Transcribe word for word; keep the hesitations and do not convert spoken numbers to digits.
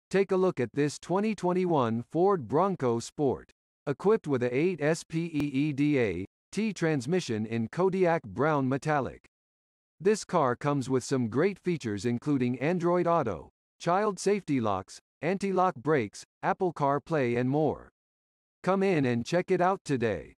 Take a look at this twenty twenty-one Ford Bronco Sport. Equipped with a eight speed T transmission in Kodiak Brown Metallic. This car comes with some great features including Android Auto, child safety locks, anti-lock brakes, Apple CarPlay and more. Come in and check it out today.